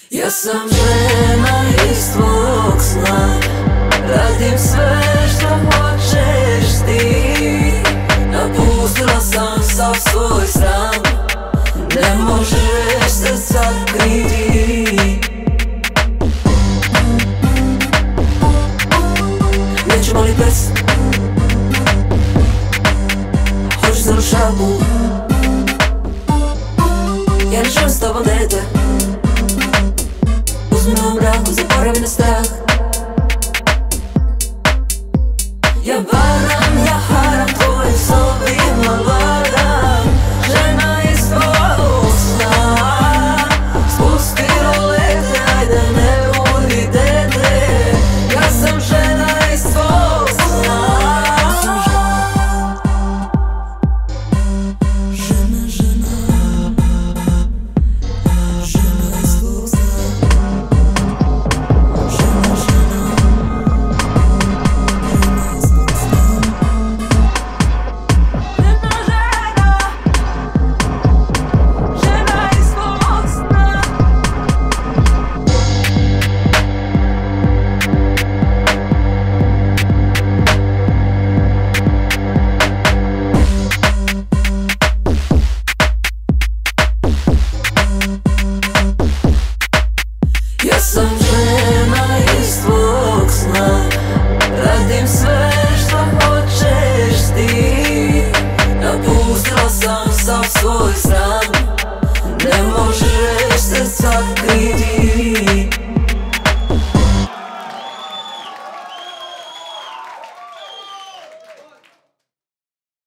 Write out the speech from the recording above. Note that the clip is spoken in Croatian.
Ja sam žena iz tvog sna, radim sve što hoćeš ti. Napustila sam sav svoj sram, ne možeš se sakriti. Nećemo li pes, hoćeš za rušavu. Ja ne želim s tobom dete, uzmi me u mraku, zaboravi na strah. Ja varam, ja haram, tvojim sobima vladam. Žena iz tvojeg sna, spusti rolete, ajde ne budi dete. Ja sam žena iz tvojeg sna. Žena, žena, žena iz tvojeg sna. Žena, žena, ja sam žena iz tvog sna, radim sve što hoćeš ti. Napustila sam sav svoj sram,